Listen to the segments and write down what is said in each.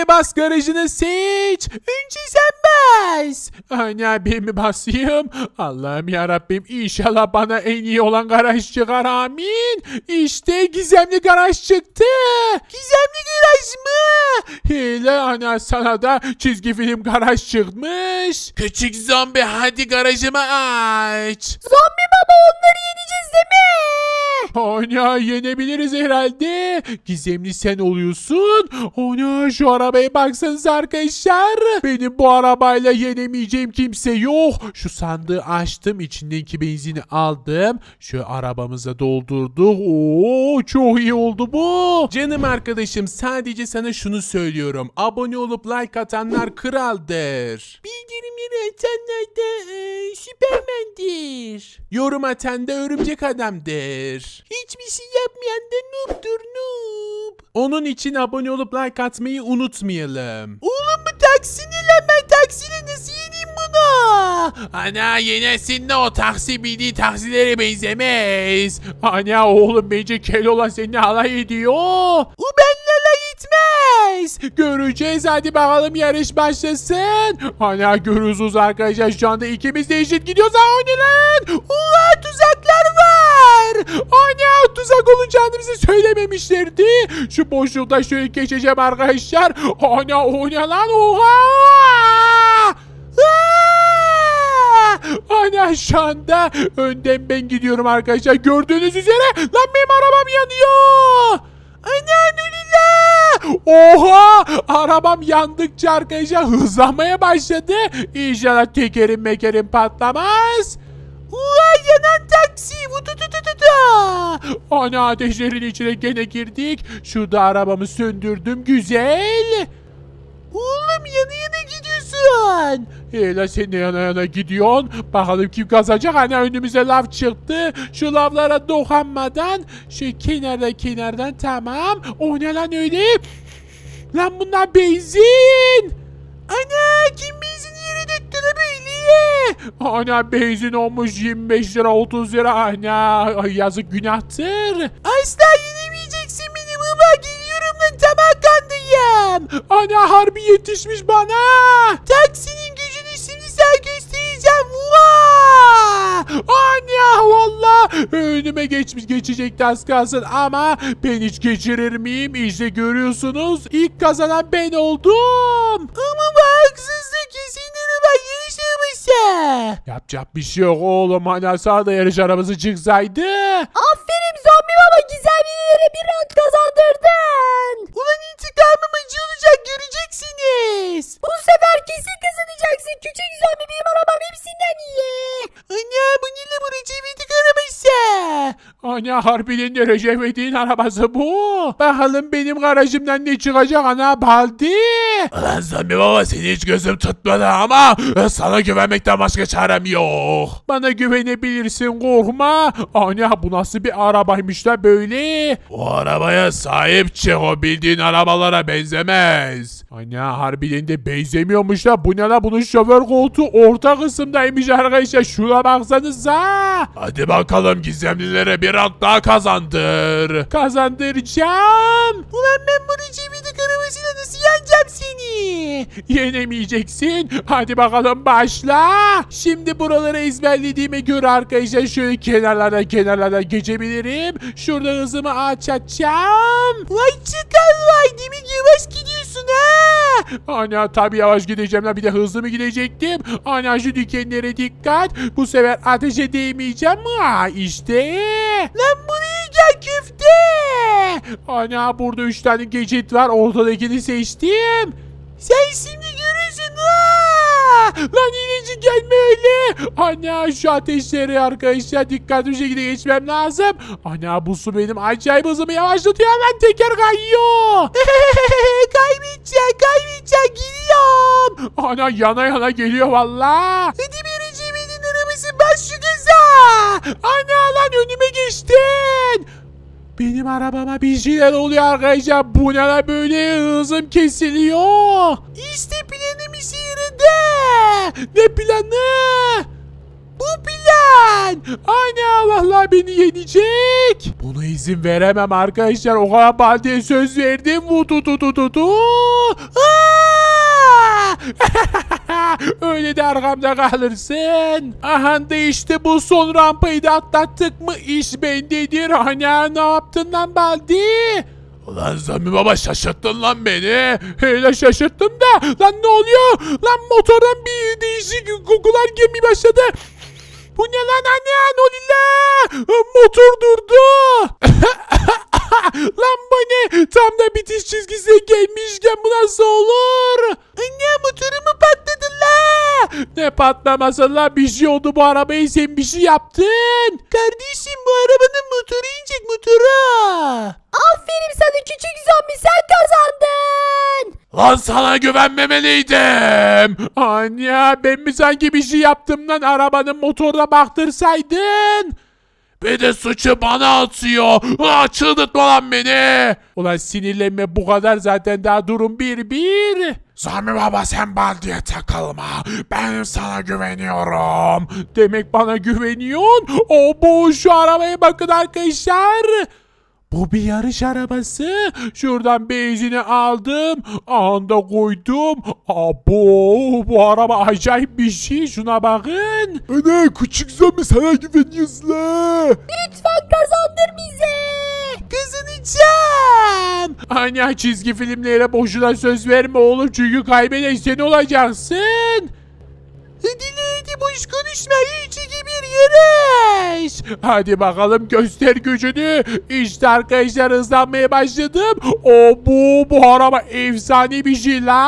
Düğmeye bas, garajını seç. Önce sen bas. Ana ben mi basayım? Allah'ım yarabbim, inşallah bana en iyi olan garaj çıkar, amin. İşte gizemli garaj çıktı. Gizemli garaj mı? Hele ana, sana da çizgi film garaj çıkmış. Küçük zombi, hadi garajımı aç. Zombi baba, onları yeneceğiz değil mi? Ana yenebiliriz herhalde. Gizemli sen oluyorsun. Ana şu arabaya baksanıza arkadaşlar. Benim bu arabayla yenemeyeceğim kimse yok. Şu sandığı açtım. İçindeki benzini aldım. Şu arabamıza doldurduk. Oo çok iyi oldu bu. Canım arkadaşım, sadece sana şunu söylüyorum. Abone olup like atanlar kraldır. Bildirimleri atanlar da Süpermen'dir. Yorum atan da örümcek adamdır. Hiçbir şey yapmayan da noob'dur, noob. Onun için abone olup like atmayı unutmayalım. Oğlum bu taksi ne lan? Ben taksiyle nasıl yeneyim bunu? Ana yenesin de, o taksi bildiği taksilere benzemez. Ana oğlum, bence Keloğlan seninle alay ediyor. O benimle alay etmez. Göreceğiz, hadi bakalım yarış başlasın. Ana görüyorsunuz arkadaşlar, şu anda ikimiz de eşit gidiyoruz. O ne lan? Oha, tuzaklar var. Ana tuzak olacağını bize söylememişlerdi. Şu boşlukta şöyle geçeceğim arkadaşlar. Ana o ne lan? Oha. Ana şu anda önden ben gidiyorum arkadaşlar. Gördüğünüz üzere. Lan benim arabam yanıyor. Ana nulila. Oha. Arabam yandıkça arkadaşlar hızlanmaya başladı. İnşallah tekerim patlamaz. Ulan yanan taksi. Ana ateşlerin içine gene girdik. Şurada arabamı söndürdüm. Güzel. Oğlum yana gidiyorsun. Hele sen de yana gidiyorsun. Bakalım kim kazanacak. Hani önümüze lav çıktı. Şu lavlara dokunmadan şu kenardan tamam. O ne lan öyle? Lan bunlar benzin. Ana kim benzin yere döktü la böyle? Ana benzin olmuş 25 lira 30 lira. Ana yazık, günahtır. Asla yenemeyeceksin beni baba. Geliyorum lan, tam arkandayım. Ana harbi yetişmiş bana. Taksinin gücünü şimdi sen göstereceğim. Ana valla önüme geçecekti az kalsın ama ben hiç geçirir miyim? İşte görüyorsunuz, ilk kazanan ben oldum. Ama bu haksızlık, kesinlikle ben yarış arabası. Yapacak bir şey yok oğlum, hani sağda yarış arabası çıksaydı. Aferin zombi baba, gizemlilere bir round kazandırdın. Ulan intikamım acı olacak, göreceksiniz. Bu sefer kesin kazanacaksın. Küçük zombi, benim arabam hepsinden iyi. Ana bu ne la, bu Recep İvedik arabası. Ana harbiden de Recep İvedik'in arabası bu. Bakalım benim garajımdan ne çıkacak ana baldi. Ulan zombi baba, seni hiç gözüm tutmadı ama sana güvenmekten başka çarem yok. Bana güvenebilirsin, korkma. Ana bu nasıl bir arabaymış da böyle. O arabaya sahip çık, o bildiğin arabalara benzemez. Ana harbiden de benzemiyormuş da, bu ne la, bunun şoför koltuğu orta kısımdaymış arkadaşlar. Şuna baksanıza. Hadi bakalım gizemlilere bir round daha kazandır. Kazandıracağım. Ulan ben bu Recep İvedik arabasıyla nasıl yeneceğim seni? Yenemeyeceksin. Hadi bakalım başla. Şimdi buraları ezberlediğime göre arkadaşlar şöyle kenarlardan geçebilirim. Şurada hızımı açacağım. Vay çıkar vay, değil mi? Yavaş gidiyorsun ha. Ana tabii yavaş gideceğim lan, bir de hızlı mı gidecektim? Ana şu dikenlere dikkat. Bu sefer ateşe değmeyeceğim. İşte. Lan buraya gel köfte. Ana burada 3 tane geçit var. Ortadakini seçtim. Sen şimdi görürsün. Lan iyice gelme öyle. Ana şu ateşleri arkadaşlar dikkatli bir şekilde geçmem lazım. Ana bu su benim acayip hızımı yavaşlatıyor. Lan teker kayıyor. kaybedeceğim gidiyorum. Ana yana geliyor valla. Hadi bir Recep İvedik'in arabası, bas şu gaza. Ana lan önüme geçtin. Benim arabama bir şeyler oluyor arkadaşlar. Bu ne la böyle, hızım kesiliyor. İşte planım işe yaradı. Ne planı? Bu plan. sen? Ana vallahi beni yenecek. Buna izin veremem arkadaşlar. O kadar Baldi'ye söz verdim. Öyle de arkamda kalırsın. Aha da işte bu son rampayı da atlattık mı iş bendedir. Ana ne yaptın lan Baldi? Ulan Zombi baba şaşırttın lan beni. Hele şaşırttım da. Lan ne oluyor? Lan motordan bir değişik kokular gelmeye başladı. Bu ne lan anne? Ne oluyor lan? Motor durdu. Lan bu ne? Tam da bitiş çizgisine gelmişken bu nasıl olur? Anne motorumu patladı la. Ne patlaması la? Bir şey oldu bu arabayı, sen bir şey yaptın. Kardeşim bu arabanın motoru inecek, motoru. Aferin sana küçük zombi, sen kazandın. Lan sana güvenmemeliydim. Anne ben mi sanki bir şey yaptım lan, arabanın motoruna baktırsaydın. Bir de suçu bana atıyor. Çıldırtma lan beni. Ulan sinirlenme bu kadar, zaten daha durum 1-1. Zombi baba sen Baldi'ye takılma. Ben sana güveniyorum. Demek bana güveniyorsun. Bu şu arabaya bakın arkadaşlar. Bu bir yarış arabası. Şuradan benzini aldım. Anda koydum. Bu araba acayip bir şey. Şuna bakın. Ana küçük zombi sana güveniyoruz la. Lütfen kazandır bize. Kazanacağım. Ana çizgi filmlere boşuna söz verme oğlum. Çünkü kaybeden sen olacaksın. Hadi boş konuşma. 3-2-1 yarış. Hadi bakalım göster gücünü. İşte arkadaşlar hızlanmaya başladım. Bu araba efsane bir şey la.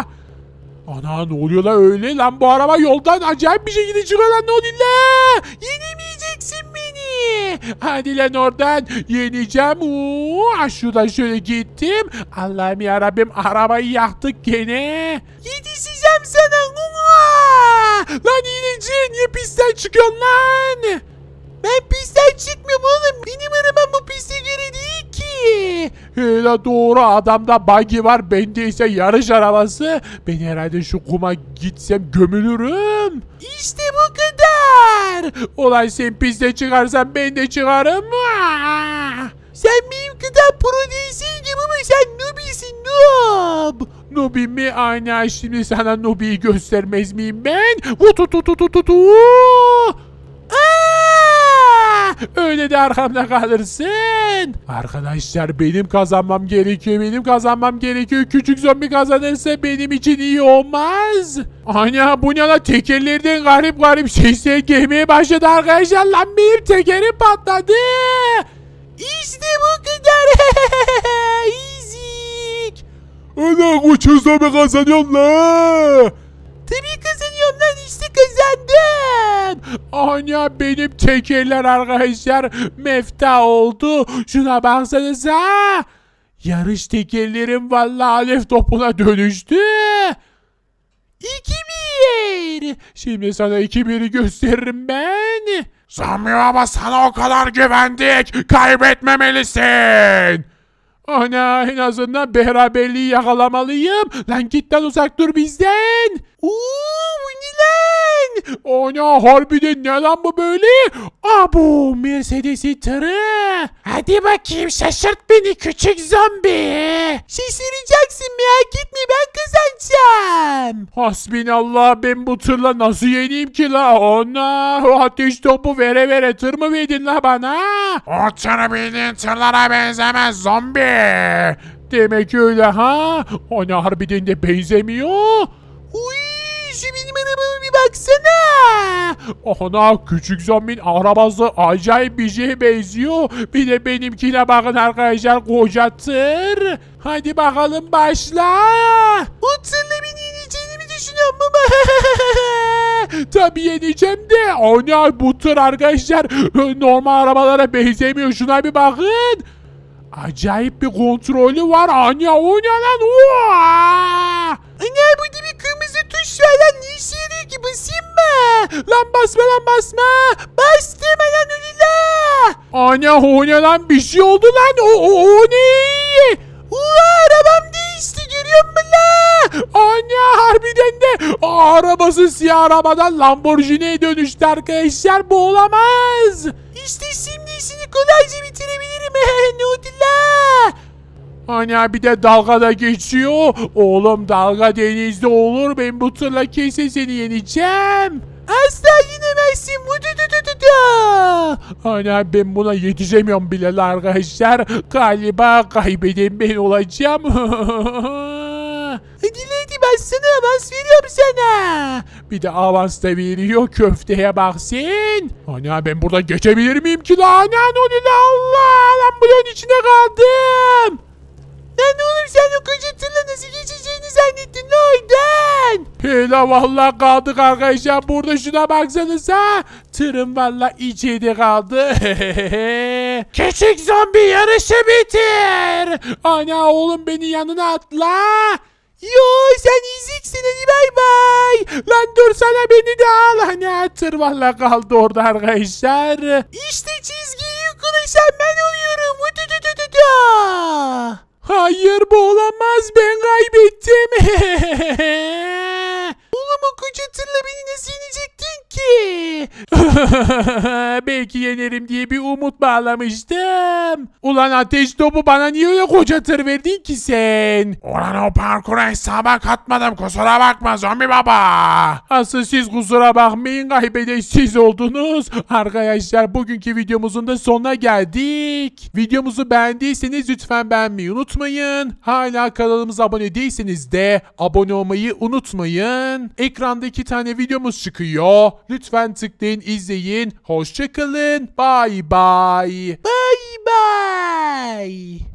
Ana ne oluyor la öyle lan, bu araba yoldan acayip bir şekilde çıkıyor lan, ne oluyor la? Yenemeyeceksin beni. Hadi lan oradan, yeneceğim. Şuradan şöyle gittim. Allah'ım yarabbim, arabayı yaktık gene. Yetişeceğim sana. Lan hileci, niye pistten çıkıyorsun lan? Ben pistten çıkmıyorum oğlum. Benim arabam bu piste göre değil ki. Hele doğru, adamda buggy var. Bende ise yarış arabası. Ben herhalde şu kuma gitsem gömülürüm. İşte bu kadar. Ulan sen piste çıkarsan ben de çıkarım. Sen benim kadar pro değilsin gibi ama sen noobisin, noob. Noobi mi? Aynen, şimdi sana Noobi'yi göstermez miyim ben? Öyle de arkamda kalırsın. Arkadaşlar benim kazanmam gerekiyor. Küçük zombi kazanırsa benim için iyi olmaz. Ana bu ne lan, tekerlerden garip sesler gelmeye başladı arkadaşlar. Lan benim tekerim patladı. İşte bu kadar. Easy. Ana küçük zombi kazanıyorum la. Tabii kazanıyorum lan, işte kazandım. Ana benim tekerler arkadaşlar mefta oldu. Şuna baksanıza. Yarış tekerlerim vallahi alev topuna dönüştü. 2-1. Şimdi sana 2-1'i gösteririm ben. Zombi baba sana o kadar güvendik. Kaybetmemelisin. Ana en azından beraberliği yakalamalıyım. Lan git lan, uzak dur bizden. Bu ne lan? Ana harbiden ne lan bu böyle? Bu Mercedes'i tırı. Hadi bakayım şaşırt beni küçük zombi. Şaşıracaksın, merak etme, ben kazanacağım. Hasbinallah, ben bu tırla nasıl yeneyim ki la? Ana o ateş topu vere tır mı verdin la bana? O tır bildiğin tırlara benzemez zombi. Demek öyle ha? Ana harbiden de benzemiyor. Şu benim arabama bir baksana. Ana küçük zombinin arabası acayip bir şeye benziyor. Bir de benimkine bakın arkadaşlar, koca tır. Hadi bakalım başla. O tırla beni yeneceğini mi düşünüyorum baba? Tabii yeneceğim de. Ana bu tır arkadaşlar normal arabalara benzemiyor. Şuna bir bakın. Acayip bir kontrolü var. Ana o ne lan? Ana burada bir kırmızı tuş var lan. Ne işe yarıyor ki, basayım mı? Lan basma. Bastım lan ölüler. Ana o ne lan, bir şey oldu lan. O ne? Arabam değişti, görüyor musun lan? Ana harbi harbiden de arabası siyah arabadan Lamborghini'ye dönüştü arkadaşlar. Bu olamaz. İşte şimdi işini kolayca bitirebilirim. Ne oldu la? Ana bir de dalgada geçiyor. Oğlum dalga denizde olur. Ben bu tırla kesin seni yeneceğim. Asla yenemezsin. Ana ben buna yetişemiyorum bile arkadaşlar. Galiba kaybeden ben olacağım. Hadi bassana, avans veriyorum sana. Bir de avans da veriyor, köfteye bak sen. Ana ben burada geçebilir miyim ki lan? Ana ne oluyor la? Allah lan bunun içine kaldım. Lan oğlum sen o koca tırla nasıl geçeceğini zannettin ne oradan? Hele valla kaldık arkadaşlar, burada şuna baksanıza. Tırım valla içeri kaldı. Küçük zombi yarışı bitir. Ana oğlum beni yanına atla. Yo sen iziksin hadi bay bay. Lan dur sana beni de al. Hani tır valla kaldı orada arkadaşlar. İşte çizgiyi yıkılırsan ben oluyorum. Hayır bu olamaz, ben kaybettim. Oğlum o koca tırla beni nasıl yenecektin ki? Belki yenerim diye bir umut bağlamıştım. Ulan ateş topu, bana niye öyle koca tır verdin ki sen? Ulan o parkura hesaba katmadım, kusura bakma zombi baba. Asıl siz kusura bakmayın, kaybeden siz oldunuz. Arkadaşlar bugünkü videomuzun da sonuna geldik. Videomuzu beğendiyseniz lütfen beğenmeyi unutmayın. Hala kanalımıza abone değilseniz de abone olmayı unutmayın. Ekranda 2 tane videomuz çıkıyor. Lütfen tıklayın, izleyin. Hoşça kalın. Bye bye. Bye bye.